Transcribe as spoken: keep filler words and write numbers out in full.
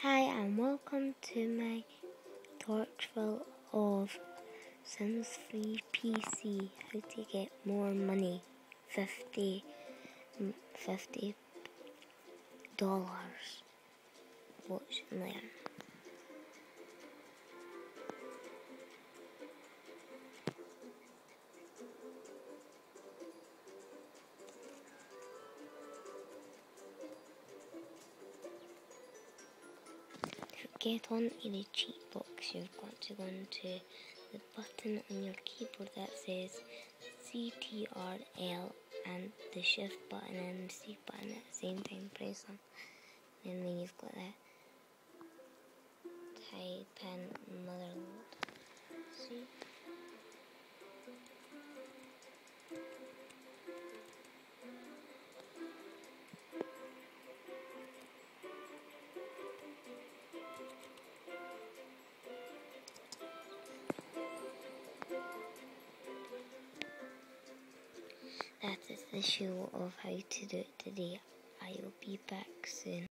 Hi and welcome to my tutorial of Sims three P C, how to get more money, fifty dollars. Watch and learn. To get onto the cheat box, you've got to go into the button on your keyboard that says C T R L and the shift button and the C button at the same time. Press them, and then you've got that. Type in motherload. See? That is the show of how to do it today. I will be back soon.